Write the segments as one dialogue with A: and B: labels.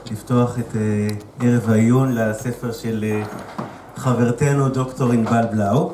A: לפתוח את ערב העיון לספר של חברתנו דוקטור ענבל בלאו.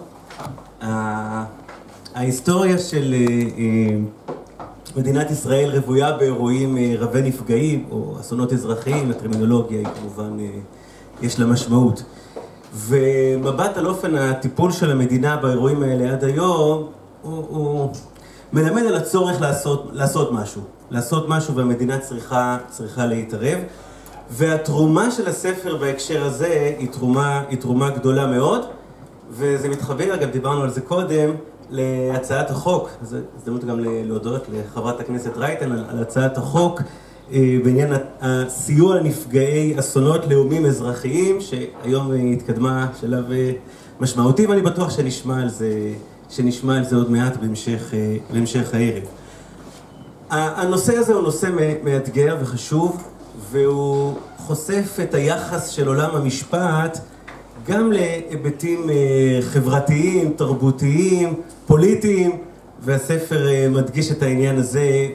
A: ההיסטוריה של מדינת ישראל רוויה באירועים רבי נפגעים או אסונות אזרחיים. הטרמינולוגיה היא כמובן יש לה משמעות, ומבט על אופן הטיפול של המדינה באירועים האלה עד היום הוא מלמד על הצורך לעשות משהו, והמדינה צריכה להתערב. והתרומה של הספר בהקשר הזה היא תרומה גדולה מאוד, וזה מתחבר, אגב דיברנו על זה קודם, להצעת החוק. זו הזדמנות גם להודות לחברת הכנסת רייטן על הצעת החוק בעניין הסיוע לנפגעי אסונות לאומיים אזרחיים, שהיום התקדמה שלב משמעותי, ואני בטוח שנשמע על זה עוד מעט בהמשך הערב. הנושא הזה הוא נושא מאתגר וחשוב, והוא חושף את היחס של עולם המשפט גם להיבטים חברתיים, תרבותיים, פוליטיים, והספר מדגיש את העניין הזה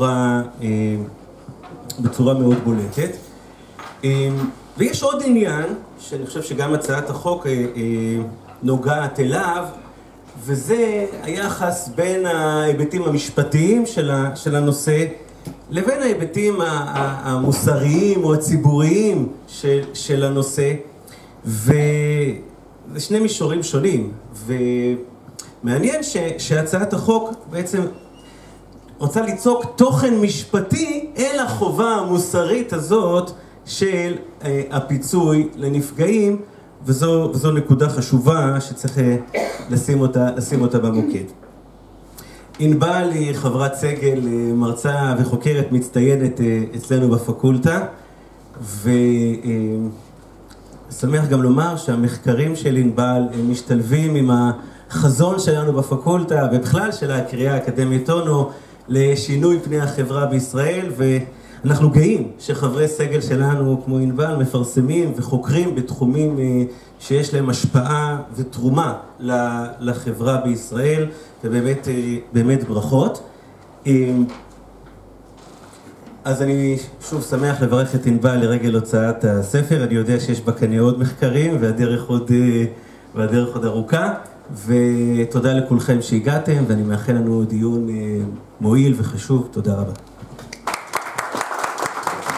A: בצורה מאוד בולטת. ויש עוד עניין שאני חושב שגם הצעת החוק נוגעת אליו, וזה היחס בין ההיבטים המשפטיים של הנושא לבין ההיבטים המוסריים או הציבוריים של הנושא, וזה שני מישורים שונים. ומעניין שהצעת החוק בעצם רוצה ליצוק תוכן משפטי אל החובה המוסרית הזאת של הפיצוי לנפגעים, וזו נקודה חשובה שצריך לשים אותה במוקד. ענבל היא חברת סגל, מרצה וחוקרת מצטיינת אצלנו בפקולטה, ושמח גם לומר שהמחקרים של ענבל משתלבים עם החזון שלנו בפקולטה ובכלל של הקריאה האקדמית אונו לשינוי פני החברה בישראל, ואנחנו גאים שחברי סגל שלנו כמו ענבל מפרסמים וחוקרים בתחומים שיש להם השפעה ותרומה לחברה בישראל, ובאמת ברכות. אז אני שוב שמח לברך את ענבל לרגל הוצאת הספר. אני יודע שיש בה כנראה עוד מחקרים והדרך עוד ארוכה, ותודה לכולכם שהגעתם, ואני מאחל לנו דיון מועיל וחשוב. תודה רבה.